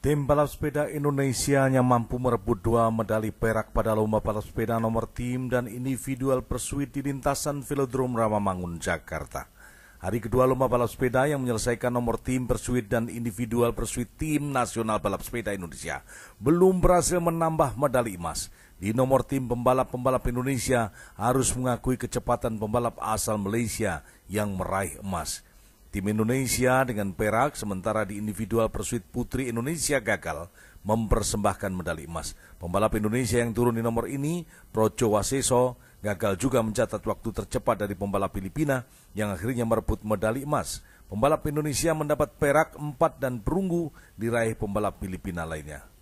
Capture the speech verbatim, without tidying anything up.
Tim balap sepeda Indonesia yang mampu merebut dua medali perak pada lomba balap sepeda nomor tim dan individual pursuit di lintasan Velodrome Rawamangun, Jakarta. Hari kedua lomba balap sepeda yang menyelesaikan nomor tim pursuit dan individual pursuit tim nasional balap sepeda Indonesia belum berhasil menambah medali emas. Di nomor tim, pembalap-pembalap Indonesia harus mengakui kecepatan pembalap asal Malaysia yang meraih emas. Tim Indonesia dengan perak, sementara di individual pursuit putri Indonesia gagal mempersembahkan medali emas. Pembalap Indonesia yang turun di nomor ini, Procho Waseso, gagal juga mencatat waktu tercepat dari pembalap Filipina yang akhirnya merebut medali emas. Pembalap Indonesia mendapat perak empat dan perunggu diraih pembalap Filipina lainnya.